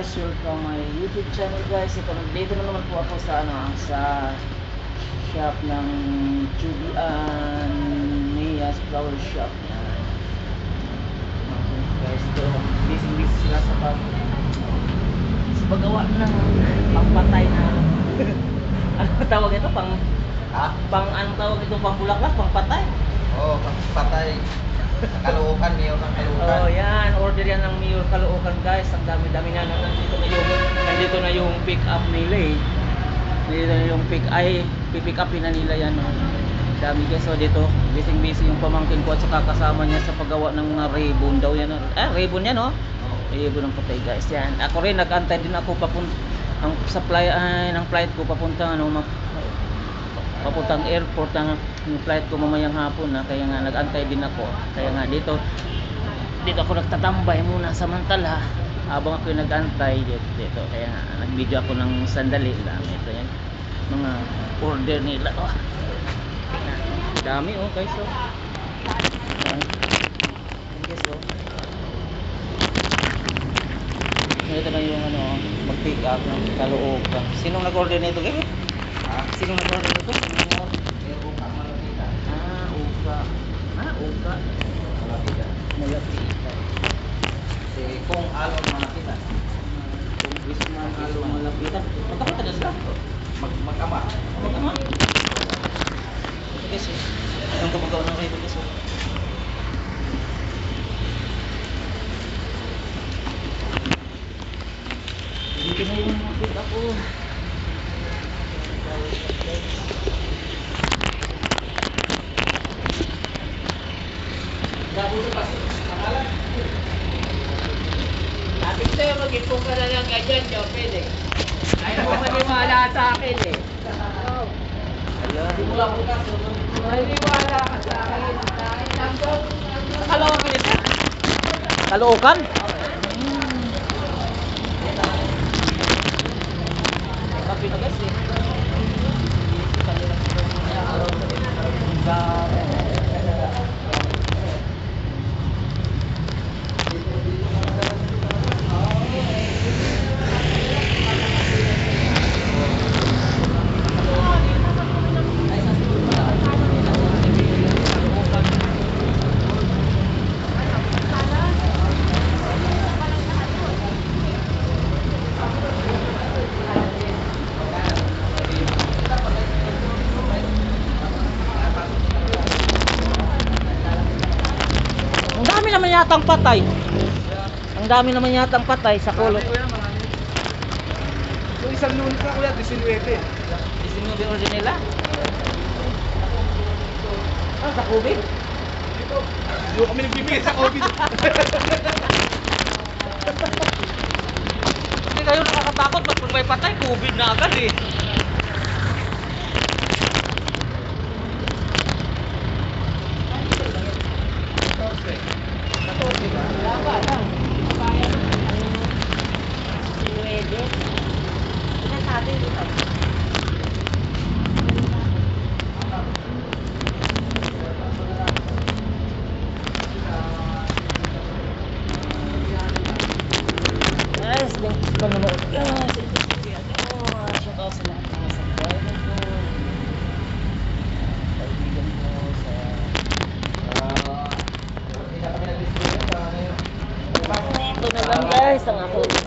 guys, welcome my YouTube channel guys. Ito, nandito na naman po ako sa sa shop ng Julian Nias Flower Shop. Yan. Okay guys, ito, busy sila sa paggawa ng pangpatay na ano tawag ito? Anong tawag ito? Pang bulaklak? Pangpatay? Oo, pangpatay. Caloocan, Mayor ng Caloocan. Oh, yan. Order yan ng Mayor Caloocan guys. Ang dami-dami na. Nandito na yung pick up nila eh. Nandito na yung pick up na nila yan. Oh. Dami guys. So dito, busy yung pamangkin ko at saka kasama niya sa paggawa ng mga ribbon daw yan. Ribbon yan oh. Ribbon ng patay guys. Yan. Ako rin, nag-antay din ako ang supply ng flight ko papuntang papuntang airport ang flight ko mamayang hapon na kaya nga nag-antay din ako. Kaya nga dito ako nagtatambay muna samantala habang ako nag-antay dito. Kaya nga nag-video ako ng sandali lang. Ito yan mga order nila. Oh. Dami oh guys oh. Guys oh. Ito na yung mag-pick up ng Caloocan. Sinong nag-order nito guys? Sinong nag-order nito? Uka, Malapitan. Uka. Malapitan. Si Kong Alon Malapitan. Kung Wisman Alon Malapitan. Magkakita na sila? Mag-ama. Mag-ama? Guys eh. Ang gumagawa ng ribbon guys eh. Dito na yung pick up ko. Sabi ko sa'yo, mag-ipong ka na lang ganyan, Jopel eh. Ayaw mo maniwala sa akin eh. Maniwala ka sa akin. Caloocan ito? Caloocan? Kapi na guys eh. Ang dami naman yatang patay sa kulo. Yung isang lunes na kuya, 19. Isinubin order nila. Sa COVID? Dito, yung kami nagbibigay sa COVID. Hindi kayo nakakatakot pag may patay, COVID na agad eh. Wala lang. Kaya sinuwede. Ito sabi dito. Guys, panonood guys. Shout out sa lahat ng subscriber ko. Kaibigan ko sa ito na lang guys ang ako